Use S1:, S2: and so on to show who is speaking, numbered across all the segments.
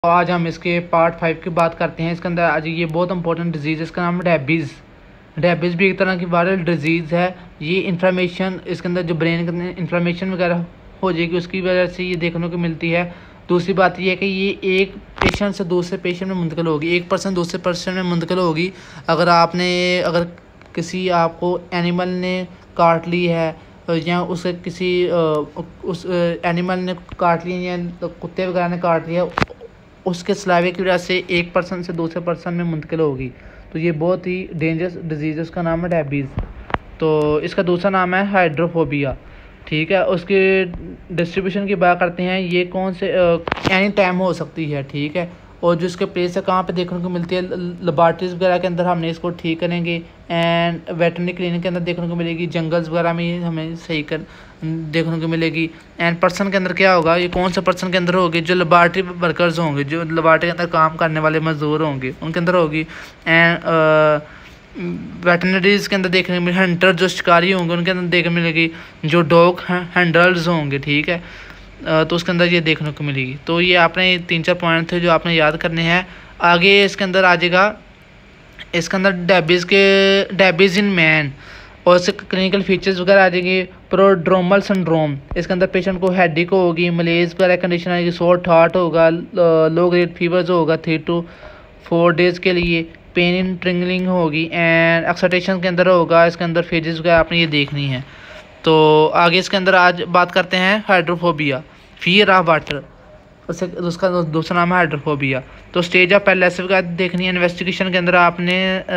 S1: आज हम इसके पार्ट 5 की बात करते हैं। इसके अंदर आज ये बहुत इंपॉर्टेंट डिजीज़ है, इसका नाम है रेबीज़। रेबीज़ भी एक तरह की वायरल डिजीज़ है। ये इन्फ्लेमेशन, इसके अंदर जो ब्रेन के अंदर इन्फ्लेमेशन वगैरह हो जाएगी, उसकी वजह से ये देखने को मिलती है। दूसरी बात ये है कि ये एक पेशेंट से दूसरे पेशेंट में मुंतकिल होगी, एक पर्सन दूसरे पर्सन में मुंतकिल होगी। अगर किसी आपको एनिमल ने काट ली है या उसे किसी उस एनिमल ने काट लिया या कुत्ते वगैरह ने काट लिया, उसके सलाइवे की वजह से एक पर्सन से दूसरे पर्सन में मुंतकिल होगी। तो ये बहुत ही डेंजरस डिजीज़ है, उसका नाम है रेबीज़। तो इसका दूसरा नाम है हाइड्रोफोबिया। ठीक है, उसके डिस्ट्रीब्यूशन की बात करते हैं। ये कौन से एनी टाइम हो सकती है, ठीक है। और जो इसके प्लेस है कहाँ पे देखने को मिलती है, लेबॉर्ट्रीज वगैरह के अंदर हमने इसको ठीक करेंगे, एंड वेटरनरी क्लिनिक के अंदर देखने को मिलेगी, जंगल्स वगैरह में हमें सही कर देखने को मिलेगी। एंड पर्सन के अंदर क्या होगा, ये कौन सा पर्सन के अंदर होगी, जो लेबॉर्ट्री वर्कर्स होंगे, जो लेबॉर्ट्री के अंदर काम करने वाले मजदूर होंगे, उनके अंदर होगी। एंड वेटरनरीज के अंदर देखने को मिलेगी, हंटर जो शिकारी होंगे उनके अंदर देखने मिलेगी, जो डॉग हैंडलर्स होंगे, ठीक है, तो उसके अंदर ये देखने को मिलेगी। तो ये आपने 3-4 पॉइंट थे जो आपने याद करने हैं। आगे इसके अंदर आ जाएगा, इसके अंदर डेबीज़ इन मैन और इसके क्लिनिकल फीचर्स वगैरह आ जाएंगे। प्रोड्रोमल सिंड्रोम, इसके अंदर पेशेंट को हेडेक होगी, मलेज वगैरह कंडीशन आएगी, शॉर्ट हार्ट होगा, लो ग्रेड फीवर्स होगा 3 to 4 डेज़ के लिए, पेन इन ट्रिंगलिंग होगी, एंड एक्साइटेशन के अंदर होगा। इसके अंदर फेजेस वगैरह आपने ये देखनी है। तो आगे इसके अंदर आज बात करते हैं हाइड्रोफोबिया, फियर ऑफ वाटर, उसका दूसरा नाम है हाइड्रोफोबिया। तो स्टेज ऑफ पैरालिसिस वगैरह देखनी है। इन्वेस्टिगेशन के अंदर आपने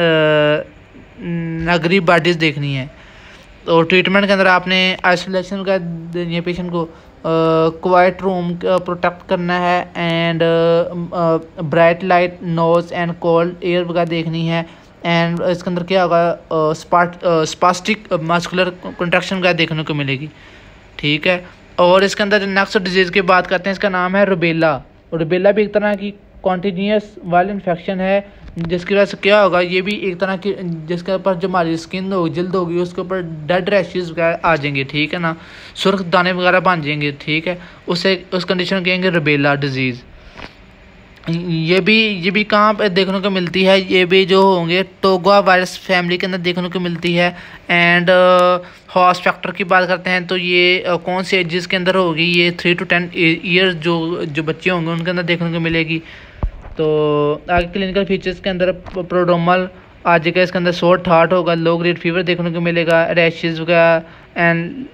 S1: नगरी बॉडीज़ देखनी है। तो ट्रीटमेंट के अंदर आपने आइसोलेशन वगैरह देनी है पेशेंट को, क्वाइट रूम प्रोटेक्ट करना है, and bright light, noise and cold air वगैरह देखनी है। एंड इसके अंदर क्या होगा, स्पास्टिक मस्कुलर कंट्रैक्शन वगैरह देखने को मिलेगी, ठीक है। और इसके अंदर नेक्स्ट डिजीज़ की बात करते हैं, इसका नाम है रुबेला। रुबेला भी एक तरह की कॉन्टीन्यूस वायरल इन्फेक्शन है, जिसकी वजह से क्या होगा, ये भी एक तरह की, जिसके ऊपर जो हमारी स्किन होगी, जल्द होगी, उसके ऊपर डेड रैशेस वगैरह आ जाएंगे, ठीक है ना, सुर्ख दाने वगैरह बन जाएंगे, ठीक है। उस कंडीशन कहेंगे रुबेला डिजीज़। ये भी कहाँ पे देखने को मिलती है, ये भी जो होंगे टोगा वायरस फैमिली के अंदर देखने को मिलती है। एंड हॉर्स फैक्टर की बात करते हैं, तो ये कौन से एजेस के अंदर होगी, ये 3 to 10 ईयर्स जो बच्चे होंगे उनके अंदर देखने को मिलेगी। तो आगे क्लिनिकल फीचर्स के अंदर प्रोड्रोमल आ जाएगा, इसके अंदर शॉर्ट हार्ट होगा, लो ग्रेड फीवर देखने को मिलेगा, रैशेज वगैरह, एंड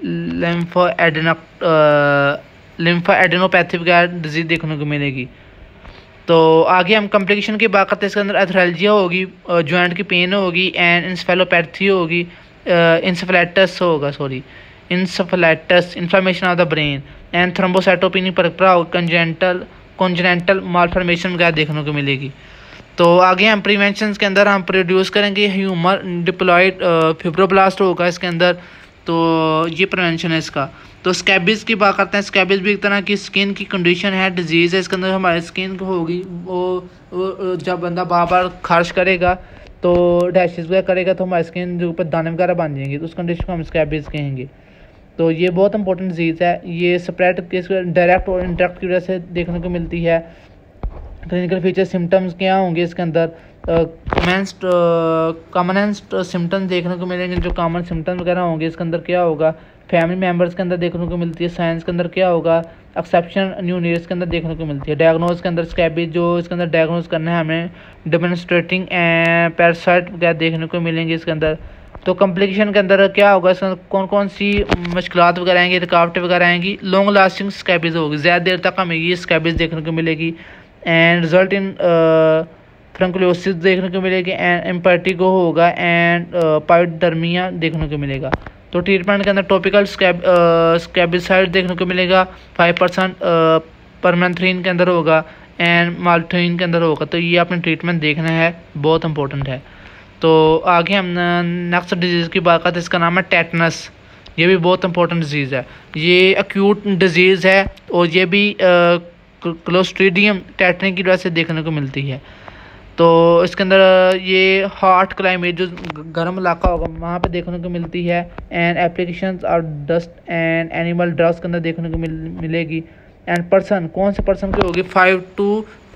S1: लिम्फोएडेनोपैथी वगैरह डिजीज देखने को मिलेगी। तो आगे हम कॉम्प्लिकेशन की बात करते हैं, इसके अंदर एथरेल्जिया होगी, जॉइंट की पेन होगी, एंड इंसेफेलोपैथी होगी, encephalitis, inflammation of the brain, and thrombocytopenic purpura होगी, कॉन्जेनिटल मालफॉर्मेशन वगैरह देखने को मिलेगी। तो आगे हम प्रिवेंशन के अंदर हम प्रोड्यूस करेंगे ह्यूमर डिप्लॉयड फिब्रोब्लास्ट होगा इसके अंदर, तो ये प्रिवेंशन है इसका। तो स्कैबीज़ की बात करते हैं। स्कैबीज़ भी एक तरह की स्किन की कंडीशन है, डिजीज़ है। इसके अंदर हमारी स्किन को होगी, वो जब बंदा बार बार खारिश करेगा तो डैशेज वगैरह करेगा, तो हमारी स्किन के ऊपर दाने वगैरह बन जाएंगे, तो उस कंडीशन को हम स्कैबीज़ कहेंगे। तो ये बहुत इंपॉर्टेंट डिजीज़ है, ये स्प्रेड डायरेक्ट और इंटरेक्ट की वजह से देखने को मिलती है। क्लिनिकल फीचर सिम्टम्स क्या होंगे, इसके अंदर कॉमनेस्ट सिम्टम्स देखने को मिलेंगे, जो कॉमन सिम्टम्स वगैरह होंगे। इसके अंदर क्या होगा, फैमिली मेम्बर्स के अंदर देखने को मिलती है। साइंस के अंदर क्या होगा, एक्सेप्शन न्यू नीड्स के अंदर देखने को मिलती है। डायग्नोज के अंदर स्कैबीज जो इसके अंदर डायग्नोज करना है हमें, डेमोन्स्ट्रेटिंग पैरासाइट वगैरह देखने को मिलेंगे इसके अंदर। तो कॉम्प्लिकेशन के अंदर क्या होगा, इसके अंदर कौन कौन सी मुश्किलात वगैरह आएंगी, रुकावटें वगैरह आएंगी। लॉन्ग लास्टिंग स्कैबीज होगी, ज़्यादा देर तक हमें ये स्कैबीज देखने को मिलेगी, एंड रिजल्ट इन फ्रंकुलोसिस देखने को मिलेगी, एंड इम्पर्टिगो होगा, एंड पायोडर्मिया देखने को मिलेगा। तो ट्रीटमेंट के अंदर टॉपिकल स्कैबिसाइड देखने को मिलेगा, 5% परमेंथ्रिन के अंदर होगा, एंड माल्टोइन के अंदर होगा। तो ये आपने ट्रीटमेंट देखना है, बहुत इंपॉर्टेंट है। तो आगे हम नेक्स्ट डिजीज़ की बात करते हैं, इसका नाम है टेटनस। ये भी बहुत इंपॉर्टेंट डिजीज़ है, ये एक्यूट डिजीज़ है, और ये भी क्लोस्ट्रीडियम टेटनी की वजह से देखने को मिलती है। तो इसके अंदर ये हॉट क्लाइमेट, जो गर्म इलाका होगा वहाँ पे देखने को मिलती है, एंड एप्लीकेशंस और डस्ट एंड एनिमल ड्रग्स के अंदर देखने को मिलेगी। एंड पर्सन, कौन से पर्सन की होगी, 5 to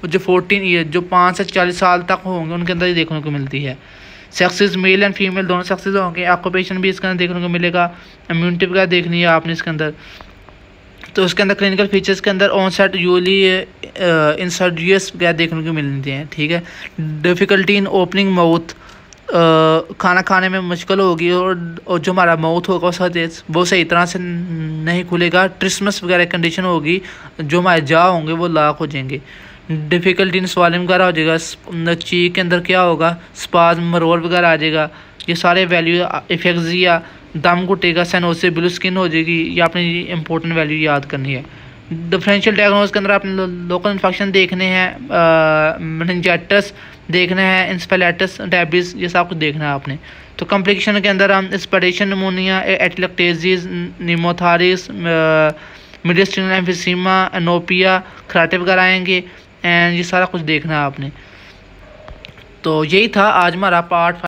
S1: जो 14 ईयर जो 5 से 40 साल तक होंगे उनके अंदर ही देखने को मिलती है। सेक्सेस मेल एंड फीमेल दोनों सेक्सेस होंगे। ऑक्यूपेशन भी इसके अंदर देखने को मिलेगा। इम्यूनिटी वगैरह देखनी है आपने इसके अंदर। तो उसके अंदर क्लिनिकल फीचर्स के अंदर ऑनसेट यूली इंसर्जियस वगैरह देखने को मिलते हैं, ठीक है। डिफ़िकल्टी इन ओपनिंग माउथ, खाना खाने में मुश्किल होगी और जो हमारा माउथ होगा वो सही तरह से नहीं खुलेगा। ट्रिस्मस वगैरह कंडीशन होगी, जो हमारे जा होंगे वो लाक हो जाएंगे। डिफ़िकल्टी इन स्वालिंग वगैरह हो जाएगा। चीक के अंदर क्या होगा, स्पाज़्म मरोड़ वगैरह आ जाएगा। ये सारे वैल्यू इफेक्सिया, दम घुटेगा, सैनोसिस ब्लू स्किन हो जाएगी। ये आपने इंपॉर्टेंट वैल्यू याद करनी है। डिफरेंशियल डायग्नोसिस के अंदर आपने लोकल इन्फेक्शन देखने हैं, मेनिंजाइटिस देखना है, इंसेफेलाइटिस, डायबिटीज, ये सब कुछ देखना है आपने। तो कॉम्प्लिकेशन के अंदर हम aspiration pneumonia, atelectasis, pneumothorax, mediastinal emphysema, anopia, खराटे वगैरह आएंगे एंड ये सारा कुछ देखना है आपने। तो यही था आज हमारा पार्ट